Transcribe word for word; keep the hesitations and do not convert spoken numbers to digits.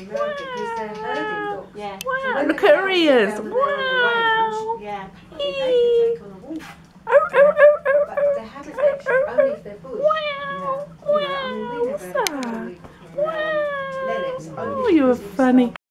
America because they're herding dogs. Yeah. So Wow, when look the at cows her get ears. down there on the Wow. range, Yeah. apparently they can take on a wolf. Oh, oh, oh, oh, But oh, they haven't oh, actually, oh, only oh. if they're bush. Wow. Yeah. You know, I mean, we never had a problem Wow. with um, Lennox, Wow. only Oh, you were because he was funny. starved.